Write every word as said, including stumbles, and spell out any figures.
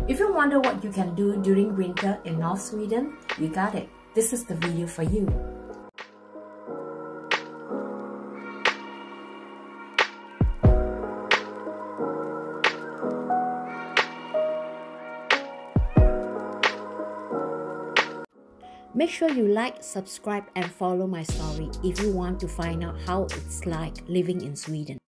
If you wonder what you can do during winter in North Sweden, you got it. This is the video for you. Make sure you like, subscribe and follow my story if you want to find out how it's like living in Sweden.